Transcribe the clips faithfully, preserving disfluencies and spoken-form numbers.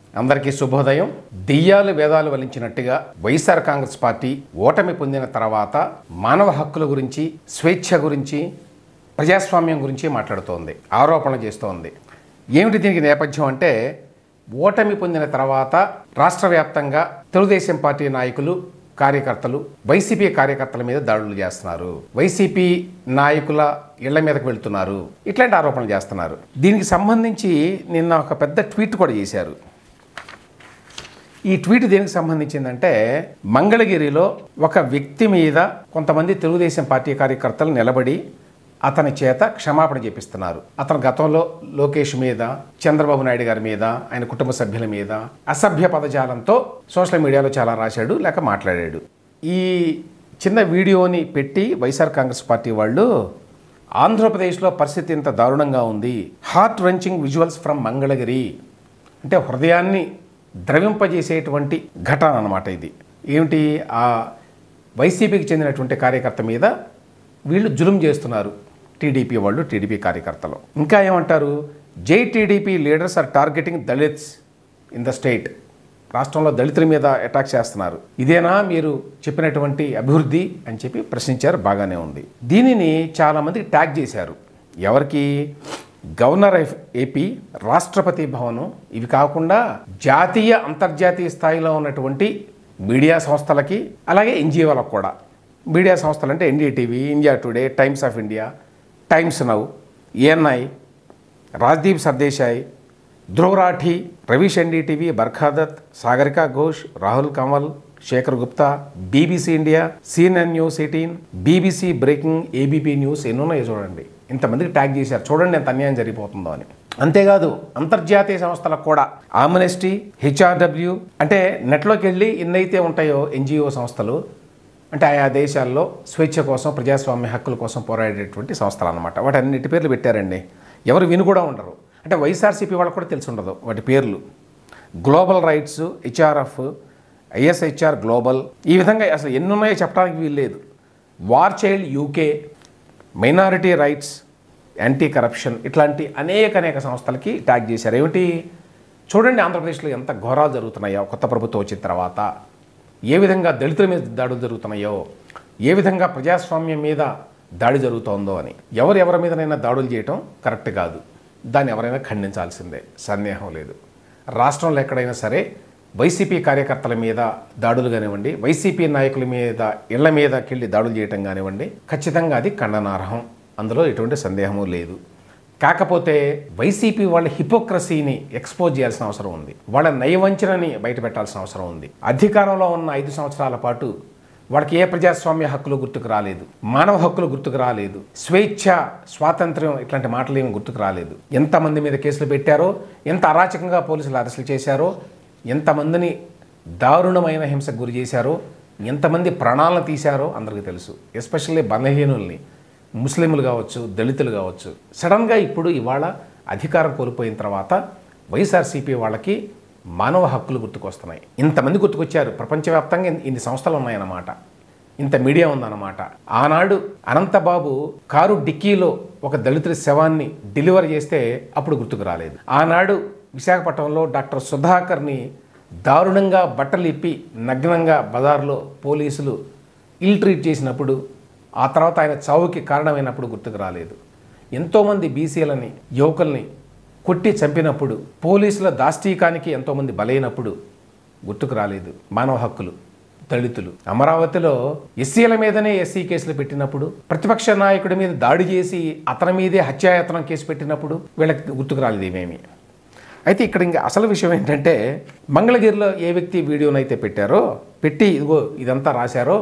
అందరికీ శుభోదయం. దెయ్యాలు వేదాలు వలించినట్టుగా వైఎస్ఆర్ కాంగ్రెస్ పార్టీ ఓటమి పొందిన తర్వాత మానవ హక్కుల గురించి, స్వేచ్ఛ గురించి, ప్రజాస్వామ్యం గురించి మాట్లాడుతోంది, ఆరోపణలు చేస్తోంది. ఏమిటి దీనికి నేపథ్యం అంటే, ఓటమి పొందిన తర్వాత రాష్ట్ర వ్యాప్తంగా తెలుగుదేశం పార్టీ నాయకులు, కార్యకర్తలు వైసీపీ కార్యకర్తల మీద దాడులు చేస్తున్నారు, వైసీపీ నాయకుల ఇళ్ల మీదకు వెళ్తున్నారు, ఇట్లాంటి ఆరోపణలు చేస్తున్నారు. దీనికి సంబంధించి నిన్న ఒక పెద్ద ట్వీట్ కూడా చేశారు. ఈ ట్వీట్ దేనికి సంబంధించిందంటే, మంగళగిరిలో ఒక వ్యక్తి మీద కొంతమంది తెలుగుదేశం పార్టీ కార్యకర్తలు నిలబడి అతని చేత క్షమాపణ చేపిస్తున్నారు. అతను గతంలో లోకేష్ మీద, చంద్రబాబు నాయుడు గారి మీద, ఆయన కుటుంబ సభ్యుల మీద అసభ్య పదజాలంతో సోషల్ మీడియాలో చాలా రాశాడు, లేక మాట్లాడాడు. ఈ చిన్న వీడియోని పెట్టి వైఎస్ఆర్ కాంగ్రెస్ పార్టీ వాళ్ళు, ఆంధ్రప్రదేశ్లో పరిస్థితి ఇంత దారుణంగా ఉంది, heart wrenching visuals from Mangalagiri అంటే హృదయాన్ని ద్రవింపజేసేటువంటి ఘటన అన్నమాట ఇది. ఏమిటి, ఆ వైసీపీకి చెందినటువంటి కార్యకర్త మీద వీళ్ళు జులుం చేస్తున్నారు, టీడీపీ వాళ్ళు, టీడీపీ కార్యకర్తలు. ఇంకా ఏమంటారు, జై TDP leaders are targeting Dalits in the state. రాష్ట్రంలో దళితుల మీద అటాక్ చేస్తున్నారు, ఇదేనా మీరు చెప్పినటువంటి అభివృద్ధి అని చెప్పి ప్రశ్నించారు. బాగానే ఉంది. దీనిని చాలామంది ట్యాగ్ చేశారు. ఎవరికి? గవర్నర్ ఆఫ్ ఏపీ, రాష్ట్రపతి భవనం, ఇవి కాకుండా జాతీయ అంతర్జాతీయ స్థాయిలో ఉన్నటువంటి మీడియా సంస్థలకి, అలాగే ఎన్జిఓలకు కూడా. మీడియా సంస్థలు అంటే NDTV, India Today, Times of India, Times Now, ANI, Rajdeep Sardesai, Dhruv Rathee, Ravish NDTV, Barkha Dutt, Sagarika Ghose, Rahul Kamal, Shekhar Gupta, BBC India, CNN News Eighteen, BBC breaking, ABP News, ఎన్నున్నాయో చూడండి. ఇంతమందికి ట్యాగ్ చేశారు. చూడండి ఎంత అన్యాయం జరిగిపోతుందో అని. అంతేకాదు, అంతర్జాతీయ సంస్థలకు కూడా ఆమ్నెస్టీ, హెచ్ఆర్డబ్ల్యూ, అంటే నెట్లోకి వెళ్ళి ఎన్నైతే ఉంటాయో ఎన్జిఓ సంస్థలు, అంటే ఆయా దేశాల్లో స్వేచ్ఛ కోసం, ప్రజాస్వామ్య హక్కుల కోసం పోరాడేటువంటి సంస్థలు అన్నమాట. వాటి అన్నిటి పేర్లు పెట్టారండి. ఎవరు విని కూడా ఉండరు. అంటే వైఎస్ఆర్సీపీ వాళ్ళకు కూడా తెలిసి ఉండదు వాటి పేర్లు. Global rights, HRF, ISHR global, ఈ విధంగా అసలు ఎన్ని ఉన్నాయో చెప్పడానికి వీల్లేదు. War child UK, minority rights, anti corruption, ఇట్లాంటి అనేక అనేక సంస్థలకి ట్యాగ్ చేశారు. ఏమిటి, చూడండి ఆంధ్రప్రదేశ్లో ఎంత ఘోరాలు జరుగుతున్నాయో కొత్త ప్రభుత్వం వచ్చిన తర్వాత, ఏ విధంగా దళితుల మీద దాడులు జరుగుతున్నాయో, ఏ విధంగా ప్రజాస్వామ్యం మీద దాడి జరుగుతోందో అని. ఎవరు ఎవరి మీదనైనా దాడులు చేయటం కరెక్ట్ కాదు, దాన్ని ఎవరైనా ఖండించాల్సిందే, సందేహం లేదు. రాష్ట్రంలో ఎక్కడైనా సరే వైసీపీ కార్యకర్తల మీద దాడులు కానివ్వండి, వైసీపీ నాయకుల మీద, ఇళ్ల మీదకి వెళ్ళి దాడులు చేయటం కానివ్వండి, ఖచ్చితంగా అది ఖండనార్హం, అందులో ఎటువంటి సందేహము లేదు. కాకపోతే వైసీపీ వాళ్ళ హిపోక్రసీని ఎక్స్పోజ్ చేయాల్సిన అవసరం ఉంది, వాళ్ళ నయవంచనని బయట పెట్టాల్సిన అవసరం ఉంది. అధికారంలో ఉన్న ఐదు సంవత్సరాల పాటు వాళ్ళకి ఏ ప్రజాస్వామ్య హక్కులు గుర్తుకు రాలేదు, మానవ హక్కులు గుర్తుకు రాలేదు, స్వేచ్ఛ, స్వాతంత్ర్యం ఇట్లాంటి మాటలు ఏమి గుర్తుకు రాలేదు. ఎంతమంది మీద కేసులు పెట్టారో, ఎంత అరాచకంగా పోలీసులు అరెస్టులు చేశారో, ఎంతమందిని దారుణమైన హింసకు గురి చేశారో, ఎంతమంది ప్రాణాలను తీశారో అందరికీ తెలుసు. ఎస్పెషల్లీ బలహీనుల్ని, ముస్లింలు కావచ్చు, దళితులు కావచ్చు. సడన్గా ఇప్పుడు ఇవాళ అధికారం కోల్పోయిన తర్వాత వైఎస్ఆర్సీపీ వాళ్ళకి మానవ హక్కులు గుర్తుకొస్తున్నాయి. ఇంతమంది గుర్తుకొచ్చారు. ప్రపంచవ్యాప్తంగా ఇన్ని సంస్థలు ఉన్నాయన్నమాట, ఇంత మీడియా ఉందన్నమాట. ఆనాడు అనంతబాబు కారు డిక్కీలో ఒక దళితుడి శవాన్ని డెలివరీ చేస్తే అప్పుడు గుర్తుకు రాలేదు. ఆనాడు విశాఖపట్నంలో డాక్టర్ సుధాకర్ని దారుణంగా బట్టలు ఇప్పి నగ్నంగా బజార్లో పోలీసులు ఇల్ ట్రీట్ చేసినప్పుడు, ఆ తర్వాత ఆయన చావుకి కారణమైనప్పుడు గుర్తుకు రాలేదు. ఎంతోమంది బీసీలని, యువకుల్ని కొట్టి చంపినప్పుడు, పోలీసుల దాష్టీకానికి ఎంతోమంది బలైనప్పుడు గుర్తుకు రాలేదు మానవ హక్కులు, దళితులు. అమరావతిలో ఎస్సీల మీదనే ఎస్సీ కేసులు పెట్టినప్పుడు, ప్రతిపక్ష నాయకుడి మీద దాడి చేసి అతని మీదే హత్యాయత్నం కేసు పెట్టినప్పుడు వీళ్ళకి గుర్తుకు రాలేదు ఇవేమి. అయితే ఇక్కడ ఇంకా అసలు విషయం ఏంటంటే, మంగళగిరిలో ఏ వ్యక్తి వీడియోనైతే పెట్టారో, పెట్టి ఇదిగో ఇదంతా రాశారో,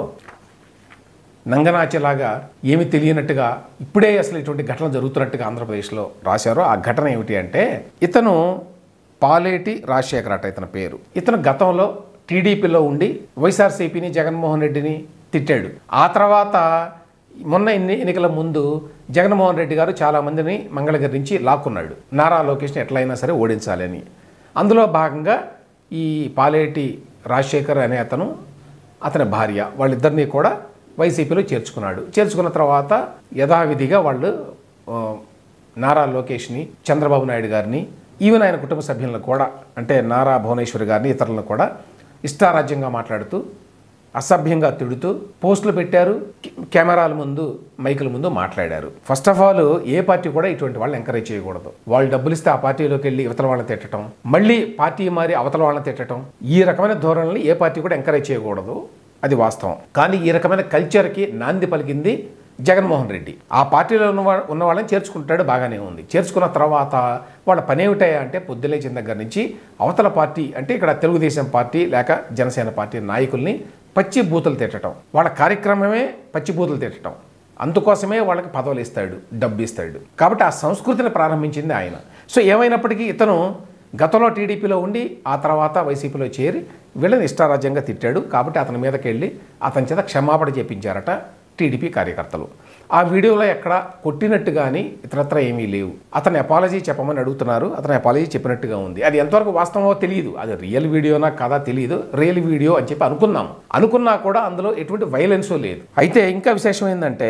నంగనాచిలాగా ఏమి తెలియనట్టుగా ఇప్పుడే అసలు ఇటువంటి ఘటన జరుగుతున్నట్టుగా ఆంధ్రప్రదేశ్లో రాశారో, ఆ ఘటన ఏమిటి అంటే, ఇతను పాలేటి రాజశేఖర్ అట ఇతని పేరు. ఇతను గతంలో టీడీపీలో ఉండి వైఎస్ఆర్సీపీని, జగన్మోహన్ రెడ్డిని తిట్టాడు. ఆ తర్వాత మొన్న ఎన్ని ఎన్నికల ముందు జగన్మోహన్ రెడ్డి గారు చాలామందిని మంగళగిరి నుంచి లాక్కున్నాడు, నారా లోకేష్ని ఎట్లయినా సరే ఓడించాలని. అందులో భాగంగా ఈ పాలేటి రాజశేఖర్ అనే అతను, అతని భార్య, వాళ్ళిద్దరినీ కూడా వైసీపీలో చేర్చుకున్నాడు. చేర్చుకున్న తర్వాత యథావిధిగా వాళ్ళు నారా లోకేష్ని, చంద్రబాబు నాయుడు గారిని, ఈవెన్ ఆయన కుటుంబ సభ్యులను కూడా అంటే నారా భువనేశ్వరి గారిని ఇతరులను కూడా ఇష్టారాజ్యంగా మాట్లాడుతూ అసభ్యంగా తిడుతూ పోస్టులు పెట్టారు, కెమెరాల ముందు మైకుల ముందు మాట్లాడారు. ఫస్ట్ ఆఫ్ ఆల్ ఏ పార్టీ కూడా ఇటువంటి వాళ్ళని ఎంకరేజ్ చేయకూడదు. వాళ్ళు డబ్బులు ఇస్తే ఆ పార్టీలోకి వెళ్ళి ఇవతల వాళ్ళని తిట్టడం, మళ్ళీ పార్టీ మారి అవతల వాళ్ళని తిట్టడం, ఈ రకమైన ధోరణిని ఏ పార్టీ కూడా ఎంకరేజ్ చేయకూడదు. అది వాస్తవం. కానీ ఈ రకమైన కల్చర్కి నాంది పలికింది జగన్మోహన్ రెడ్డి. ఆ పార్టీలో ఉన్న ఉన్న వాళ్ళని చేర్చుకుంటాడు, బాగానే ఉంది. చేర్చుకున్న తర్వాత వాళ్ళ పని ఏమిటాయా అంటే పొద్దులేచిన దగ్గర నుంచి అవతల పార్టీ అంటే ఇక్కడ తెలుగుదేశం పార్టీ లేక జనసేన పార్టీ నాయకుల్ని పచ్చి బూతులు తిట్టడం, వాళ్ళ కార్యక్రమమే పచ్చి బూతులు తిట్టడం. అందుకోసమే వాళ్ళకి పదవులు ఇస్తాడు, డబ్బు ఇస్తాడు. కాబట్టి ఆ సంస్కృతిని ప్రారంభించింది ఆయన. సో ఏమైనప్పటికీ ఇతను గతంలో టీడీపీలో ఉండి ఆ తర్వాత వైసీపీలో చేరి వీళ్ళని ఇష్టారాజ్యంగా తిట్టాడు. కాబట్టి అతని మీదకి వెళ్ళి అతని చేత క్షమాపణ చేపించారట టీడీపీ కార్యకర్తలు. ఆ వీడియోలో ఎక్కడ కొట్టినట్టు కానీ ఇతరత్ర ఏమీ లేవు. అతను అపాలజీ చెప్పమని అడుగుతున్నారు. అతను అపాలజీ చెప్పినట్టుగా ఉంది. అది ఎంతవరకు వాస్తవమో తెలియదు. అది రియల్ వీడియోనా కాదా తెలియదు. రియల్ వీడియో అని చెప్పి అనుకున్నాము. అనుకున్నా కూడా అందులో ఎటువంటి వైలెన్స్ లేదు. అయితే ఇంకా విశేషం ఏంటంటే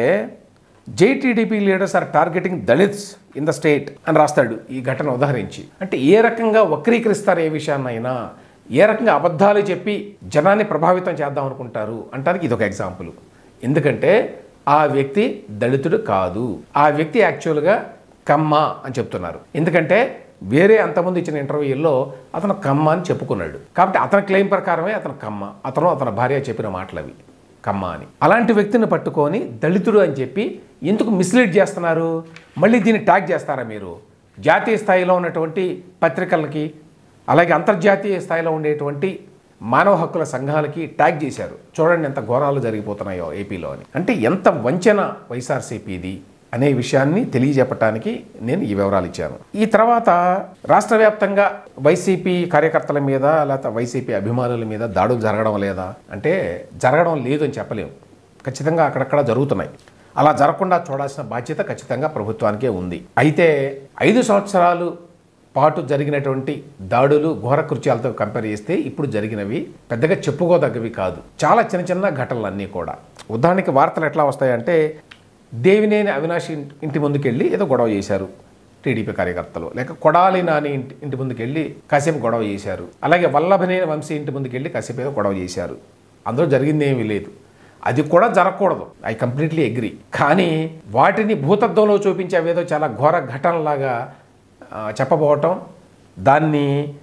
జేటీడీపీ leaders are targeting Dalits in the state అని రాస్తాడు ఈ ఘటన ఉదాహరించి. అంటే ఏ రకంగా వక్రీకరిస్తారు ఏ విషయాన్నైనా, ఏ రకంగా అబద్ధాలు చెప్పి జనాన్ని ప్రభావితం చేద్దాం అనుకుంటారు అంటానికి ఇది ఒక ఎగ్జాంపుల్. ఎందుకంటే ఆ వ్యక్తి దళితుడు కాదు, ఆ వ్యక్తి యాక్చువల్గా కమ్మ అని చెప్తున్నారు. ఎందుకంటే వేరే అంతకుముందు ఇచ్చిన ఇంటర్వ్యూల్లో అతను కమ్మ అని చెప్పుకున్నాడు. కాబట్టి అతని క్లెయిమ్ ప్రకారమే అతను కమ్మ, అతను అతని భార్య చెప్పిన మాటలు అవి కమ్మ అని. అలాంటి వ్యక్తిని పట్టుకొని దళితుడు అని చెప్పి ఎందుకు మిస్లీడ్ చేస్తున్నారు? మళ్ళీ దీన్ని ట్యాగ్ చేస్తారా మీరు? జాతీయ స్థాయిలో ఉన్నటువంటి పత్రికలకి అలాగే అంతర్జాతీయ స్థాయిలో ఉండేటువంటి మానవ హక్కుల సంఘాలకి ట్యాగ్ చేశారు. చూడండి ఎంత ఘోరాలు జరిగిపోతున్నాయో ఏపీలో అని. అంటే ఎంత వంచన వైఎస్ఆర్సీపీది అనే విషయాన్ని తెలియజెప్పడానికి నేను ఈ వివరాలు ఇచ్చాను. ఈ తర్వాత రాష్ట్ర వ్యాప్తంగా వైసీపీ కార్యకర్తల మీద లేకపోతే వైసీపీ అభిమానుల మీద దాడులు జరగడం లేదా అంటే జరగడం లేదు అని చెప్పలేము. ఖచ్చితంగా అక్కడక్కడ జరుగుతున్నాయి. అలా జరగకుండా చూడాల్సిన బాధ్యత ఖచ్చితంగా ప్రభుత్వానికే ఉంది. అయితే ఐదు సంవత్సరాలు పాటు జరిగినటువంటి దాడులు ఘోర కృత్యాలతో కంపేర్ చేస్తే ఇప్పుడు జరిగినవి పెద్దగా చెప్పుకోదగ్గవి కాదు. చాలా చిన్న చిన్న ఘటనలు అన్నీ కూడా. ఉదాహరణకి వార్తలు ఎట్లా వస్తాయంటే దేవినేని అవినాష్ ఇంటి ముందుకెళ్ళి ఏదో గొడవ చేశారు టీడీపీ కార్యకర్తలు, లేక కొడాలి నాని ఇంటి ఇంటి ముందుకెళ్ళి కాసేపు గొడవ చేశారు, అలాగే వల్లభనేని వంశీ ఇంటి ముందుకెళ్ళి కాసేపు ఏదో గొడవ చేశారు. అందులో జరిగింది ఏమీ లేదు. అది కూడా జరగకూడదు. I completely agree. కానీ వాటిని భూతత్వంలో చూపించేవేదో చాలా ఘోర ఘటనలాగా చెప్పబోవటం, దాన్ని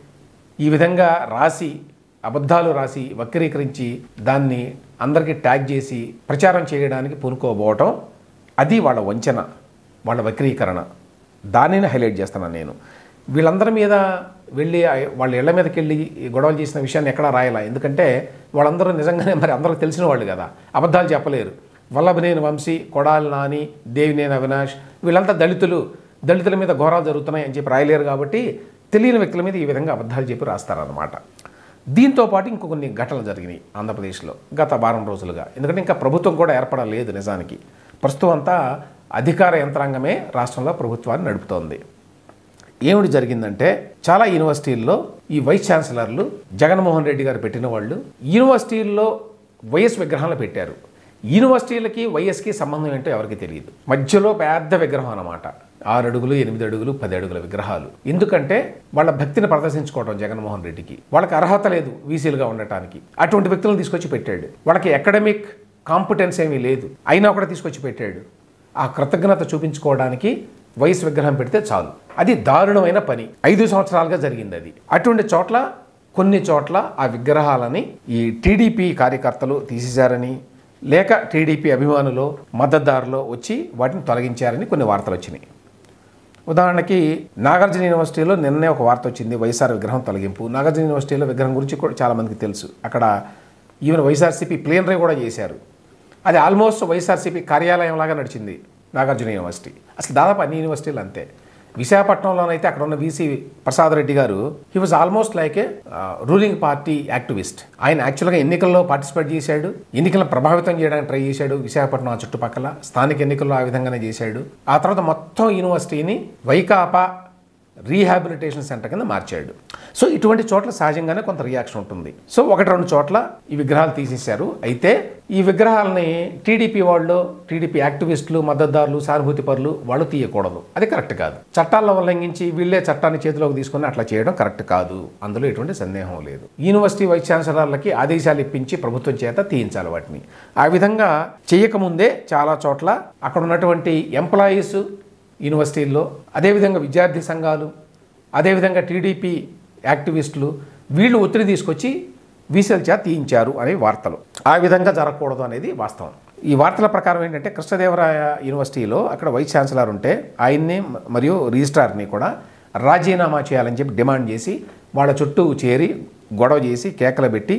ఈ విధంగా రాసి అబద్ధాలు రాసి వక్రీకరించి దాన్ని అందరికీ ట్యాగ్ చేసి ప్రచారం చేయడానికి పూనుకోబోవటం, అది వాళ్ళ వంచన, వాళ్ళ వక్రీకరణ. దానిని హైలైట్ చేస్తున్నాను నేను. వీళ్ళందరి మీద వెళ్ళి వాళ్ళ ఇళ్ల మీదకి వెళ్ళి గొడవలు చేసిన విషయాన్ని ఎక్కడా రాయాల. ఎందుకంటే వాళ్ళందరూ నిజంగానే మరి అందరికి తెలిసిన వాళ్ళు కదా, అబద్ధాలు చెప్పలేరు. వల్లభనేని వంశీ, కొడాలి నాని, దేవినేని అవినాష్ వీళ్ళంతా దళితులు, దళితుల మీద ఘోరాలు జరుగుతున్నాయి అని చెప్పి రాయలేరు. కాబట్టి తెలియని వ్యక్తుల మీద ఈ విధంగా అబద్ధాలు చెప్పి రాస్తారన్నమాట. దీంతో పాటు ఇంకో కొన్ని ఘటనలు జరిగినాయి ఆంధ్రప్రదేశ్లో గత వారం రోజులుగా. ఎందుకంటే ఇంకా ప్రభుత్వం కూడా ఏర్పడలేదు. నిజానికి ప్రస్తుతం అంతా అధికార యంత్రాంగమే రాష్ట్రంలో ప్రభుత్వాన్ని నడుపుతోంది. ఏమిటి జరిగిందంటే చాలా యూనివర్సిటీల్లో ఈ వైస్ ఛాన్సలర్లు జగన్మోహన్ రెడ్డి గారు పెట్టిన వాళ్ళు యూనివర్సిటీల్లో వైఎస్ విగ్రహాలు పెట్టారు. యూనివర్సిటీలకి వైఎస్కి సంబంధం ఏంటో ఎవరికి తెలియదు. మధ్యలో పెద్ద విగ్రహం అన్నమాట. ఆరు అడుగులు, ఎనిమిది అడుగులు, పది అడుగుల విగ్రహాలు. ఎందుకంటే వాళ్ళ భక్తిని ప్రదర్శించుకోవడం జగన్మోహన్ రెడ్డికి. వాళ్ళకి అర్హత లేదు వీసీలుగా ఉండటానికి. అటువంటి వ్యక్తులను తీసుకొచ్చి పెట్టాడు. వాళ్ళకి అకాడమిక్ కాంపిటెన్స్ ఏమీ లేదు, అయినా కూడా తీసుకొచ్చి పెట్టాడు. ఆ కృతజ్ఞత చూపించుకోవడానికి వైఎస్ విగ్రహం పెడితే చాలు. అది దారుణమైన పని. ఐదు సంవత్సరాలుగా జరిగింది అది. అటువంటి చోట్ల కొన్ని చోట్ల ఆ విగ్రహాలని ఈ టీడీపీ కార్యకర్తలు తీసేశారని, లేక టీడీపీ అభిమానులు మద్దతుదారులు వచ్చి వాటిని తొలగించారని కొన్ని వార్తలు వచ్చినాయి. ఉదాహరణకి నాగార్జున యూనివర్సిటీలో నిన్నే ఒక వార్త వచ్చింది, వైఎస్ఆర్ విగ్రహం తొలగింపు. నాగార్జున యూనివర్సిటీలో విగ్రహం గురించి కూడా చాలామందికి తెలుసు. అక్కడ ఈవెన్ వైఎస్ఆర్సీపీ ప్లేనరీ కూడా చేశారు. అది ఆల్మోస్ట్ వైఎస్ఆర్సీపీ కార్యాలయం లాగా నడిచింది నాగార్జున యూనివర్సిటీ. అసలు దాదాపు అన్ని యూనివర్సిటీలు అంతే. విశాఖపట్నంలోనైతే అక్కడ ఉన్న వీసీ ప్రసాద్ రెడ్డి గారు he was almost like a ruling party activist. ఆయన యాక్చువల్గా ఎన్నికల్లో పార్టిసిపేట్ చేశాడు, ఎన్నికలను ప్రభావితం చేయడానికి ట్రై చేశాడు. విశాఖపట్నం ఆ చుట్టుపక్కల స్థానిక ఎన్నికల్లో ఆ విధంగానే చేశాడు. ఆ తర్వాత మొత్తం యూనివర్సిటీని వైకాపా రీహాబిలిటేషన్ సెంటర్ కింద మార్చాడు. సో ఇటువంటి చోట్ల సహజంగానే కొంత రియాక్షన్ ఉంటుంది. సో ఒకటి రెండు చోట్ల ఈ విగ్రహాలు తీసేశారు. అయితే ఈ విగ్రహాలని టీడీపీ వాళ్ళు, టీడీపీ యాక్టివిస్టులు, మద్దతుదారులు, సానుభూతి పరులు వాళ్ళు తీయకూడదు. అది కరెక్ట్ కాదు. చట్టాలను ఉల్లంఘించి వీళ్ళే చట్టాన్ని చేతిలోకి తీసుకుని అట్లా చేయడం కరెక్ట్ కాదు. అందులో ఎటువంటి సందేహం లేదు. యూనివర్సిటీ వైస్ ఛాన్సలర్లకి ఆదేశాలు ఇప్పించి ప్రభుత్వం చేత తీయించాలి వాటిని. ఆ విధంగా చేయకముందే చాలా చోట్ల అక్కడ ఉన్నటువంటి ఎంప్లాయీస్ యూనివర్సిటీల్లో, అదేవిధంగా విద్యార్థి సంఘాలు, అదేవిధంగా టీడీపీ యాక్టివిస్టులు వీళ్ళు ఒత్తిడి తీసుకొచ్చి వీసీల చేత తీయించారు అనే వార్తలు. ఆ విధంగా జరగకూడదు అనేది వాస్తవం. ఈ వార్తల ప్రకారం ఏంటంటే కృష్ణదేవరాయ యూనివర్సిటీలో అక్కడ వైస్ ఛాన్సలర్ ఉంటే ఆయన్ని మరియు రిజిస్ట్రార్ని కూడా రాజీనామా చేయాలని చెప్పి డిమాండ్ చేసి వాళ్ళ చుట్టూ చేరి గొడవ చేసి కేకలు పెట్టి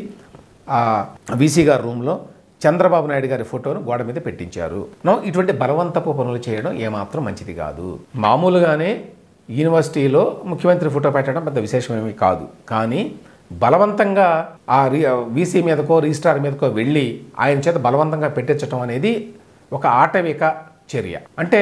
వీసీ గారి రూమ్లో చంద్రబాబు నాయుడు గారి ఫోటోను గోడ మీద పెట్టించారు. నో ఇటువంటి బలవంతపు పనులు చేయడం ఏమాత్రం మంచిది కాదు. మామూలుగానే యూనివర్సిటీలో ముఖ్యమంత్రి ఫోటో పెట్టడం పెద్ద విశేషమేమీ కాదు. కానీ బలవంతంగా ఆ రి వీసీ మీదకో రిజిస్ట్రార్ మీదకో వెళ్ళి ఆయన చేత బలవంతంగా పెట్టించడం అనేది ఒక ఆటవిక చర్య. అంటే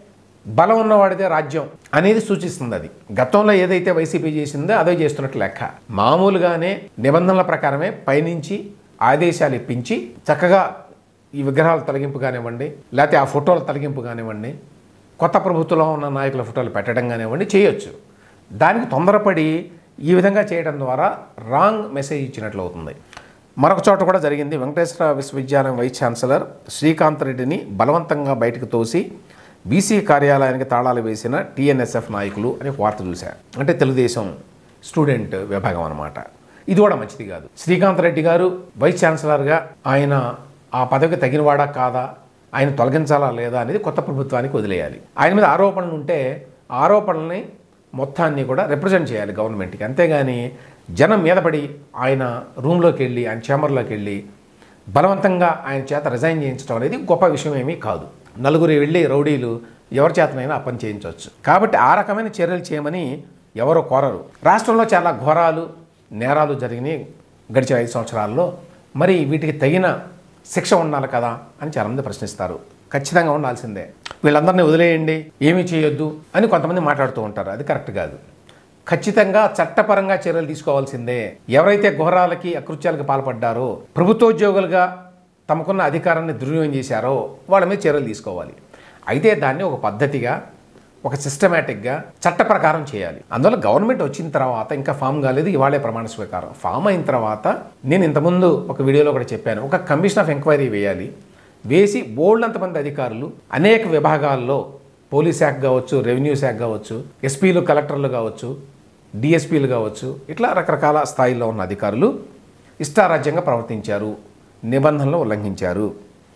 బలం ఉన్నవాడిదే రాజ్యం అనేది సూచిస్తుంది. అది గతంలో ఏదైతే వైసీపీ చేసిందో అదే చేస్తున్నట్టు లెక్క. మామూలుగానే నిబంధనల ప్రకారమే పైనుంచి ఆదేశాలు ఇప్పించి చక్కగా ఈ విగ్రహాల తొలగింపు కానివ్వండి, లేకపోతే ఆ ఫోటోల తొలగింపు కానివ్వండి, కొత్త ప్రభుత్వంలో ఉన్న నాయకుల ఫోటోలు పెట్టడం కానివ్వండి చేయొచ్చు. దానికి తొందరపడి ఈ విధంగా చేయడం ద్వారా రాంగ్ మెసేజ్ ఇచ్చినట్లు అవుతుంది. మరొక చోట కూడా జరిగింది. వెంకటేశ్వర విశ్వవిద్యాలయం వైస్ ఛాన్సలర్ శ్రీకాంత్ రెడ్డిని బలవంతంగా బయటకు తోసి బీసీ కార్యాలయానికి తాళాలు వేసిన టీఎన్ఎస్ఎఫ్ నాయకులు అనే వార్త చూశారు. అంటే తెలుగుదేశం స్టూడెంట్ విభాగం అన్నమాట. ఇది కూడా మంచిది కాదు. శ్రీకాంత్ రెడ్డి గారు వైస్ ఛాన్సలర్గా ఆయన ఆ పదవికి తగినవాడా కాదా, ఆయన తొలగించాలా లేదా అనేది కొత్త ప్రభుత్వానికి వదిలేయాలి. ఆయన మీద ఆరోపణలు ఉంటే ఆరోపణల్ని మొత్తాన్ని కూడా రిప్రజెంట్ చేయాలి గవర్నమెంట్కి. అంతేగాని జనం మీద పడి ఆయన రూమ్లోకి వెళ్ళి, ఆయన ఛాంబర్లోకి వెళ్ళి బలవంతంగా ఆయన చేత రిజైన్ చేయించడం అనేది గొప్ప విషయం ఏమీ కాదు. నలుగురు వెళ్ళి రౌడీలు ఎవరి చేతనైనా ఆ పని చేయించవచ్చు. కాబట్టి ఆ రకమైన చర్యలు చేయమని ఎవరో కోరరు. రాష్ట్రంలో చాలా ఘోరాలు, నేరాలు జరిగినాయి గడిచిన ఐదు సంవత్సరాల్లో. మరి వీటికి తగిన శిక్ష ఉండాలి కదా అని చాలామంది ప్రశ్నిస్తారు. ఖచ్చితంగా ఉండాల్సిందే. వీళ్ళందరినీ వదిలేయండి, ఏమీ చేయొద్దు అని కొంతమంది మాట్లాడుతూ ఉంటారు. అది కరెక్ట్ కాదు. ఖచ్చితంగా చట్టపరంగా చర్యలు తీసుకోవాల్సిందే. ఎవరైతే ఘోరాలకి, అకృత్యాలకు పాల్పడ్డారో, ప్రభుత్వోద్యోగులుగా తమకున్న అధికారాన్ని దుర్వినియోగం చేశారో వాళ్ళ మీద చర్యలు తీసుకోవాలి. అయితే దాన్ని ఒక పద్ధతిగా, ఒక సిస్టమేటిక్గా చట్ట ప్రకారం చేయాలి. అందువల్ల గవర్నమెంట్ వచ్చిన తర్వాత ఇంకా ఫామ్ కాలేదు, ఇవాళే ప్రమాణ స్వీకారం. ఫామ్ అయిన తర్వాత నేను ఇంతకుముందు ఒక వీడియోలో కూడా చెప్పాను, ఒక కమిషన్ ఆఫ్ ఎంక్వైరీ వేయాలి. వేసి బోల్డ్ అంతమంది అధికారులు అనేక విభాగాల్లో, పోలీస్ శాఖ కావచ్చు, రెవెన్యూ శాఖ కావచ్చు, ఎస్పీలు, కలెక్టర్లు కావచ్చు, డిఎస్పీలు కావచ్చు, ఇట్లా రకరకాల స్థాయిలో ఉన్న అధికారులు ఇష్టారాజ్యంగా ప్రవర్తించారు, నిబంధనలు ఉల్లంఘించారు.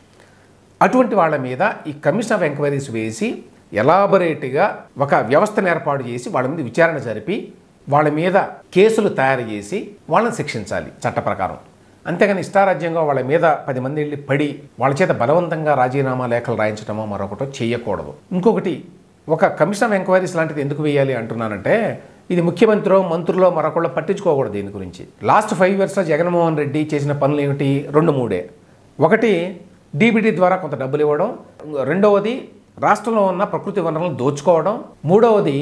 అటువంటి వాళ్ళ మీద ఈ కమిషన్ ఆఫ్ ఎంక్వైరీస్ వేసి ఎలాబొరేట్గా ఒక వ్యవస్థను ఏర్పాటు చేసి వాళ్ళ మీద విచారణ జరిపి వాళ్ళ మీద కేసులు తయారు చేసి వాళ్ళని శిక్షించాలి చట్ట ప్రకారం. అంతేగాని ఇష్టారాజ్యంగా వాళ్ళ మీద పది మంది వెళ్ళి పడి వాళ్ళ చేత బలవంతంగా రాజీనామా లేఖలు రాయించడమో మరొకటో చేయకూడదు. ఇంకొకటి, ఒక కమిషన్ ఆఫ్ ఎంక్వైరీస్ లాంటిది ఎందుకు వేయాలి అంటున్నానంటే, ఇది ముఖ్యమంత్రి, మంత్రులు మరొకళ్ళు పట్టించుకోకూడదు దీని గురించి. లాస్ట్ ఫైవ్ ఇయర్స్లో జగన్మోహన్ రెడ్డి చేసిన పనులు ఏమిటి? రెండు మూడే. ఒకటి, డీబీటీ ద్వారా కొంత డబ్బులు ఇవ్వడం. రెండవది, రాష్ట్రంలో ఉన్న ప్రకృతి వనరులను దోచుకోవడం. మూడవది,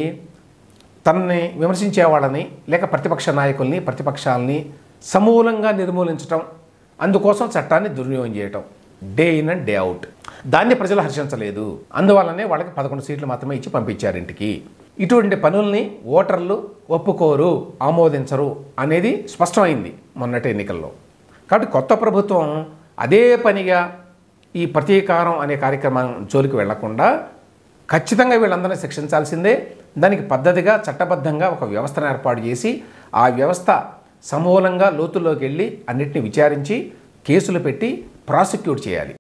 తనని విమర్శించే వాళ్ళని లేక ప్రతిపక్ష నాయకుల్ని, ప్రతిపక్షాలని సమూలంగా నిర్మూలించడం, అందుకోసం చట్టాన్ని దుర్వినియోగం చేయటం, day in and day out. దాన్ని ప్రజలు హర్షించలేదు. అందువల్లనే వాళ్ళకి పదకొండు సీట్లు మాత్రమే ఇచ్చి పంపించారు ఇంటికి. ఇటువంటి పనుల్ని ఓటర్లు ఒప్పుకోరు, ఆమోదించరు అనేది స్పష్టమైంది మొన్నటి ఎన్నికల్లో. కాబట్టి కొత్త ప్రభుత్వం అదే పనిగా ఈ ప్రతీకారం అనే కార్యక్రమం జోలికి వెళ్లకుండా ఖచ్చితంగా వీళ్ళందరినీ శిక్షించాల్సిందే. దానికి పద్ధతిగా, చట్టబద్ధంగా ఒక వ్యవస్థను ఏర్పాటు చేసి ఆ వ్యవస్థ సమూలంగా లోతుల్లోకి వెళ్ళి అన్నిటిని విచారించి కేసులు పెట్టి ప్రాసిక్యూట్ చేయాలి.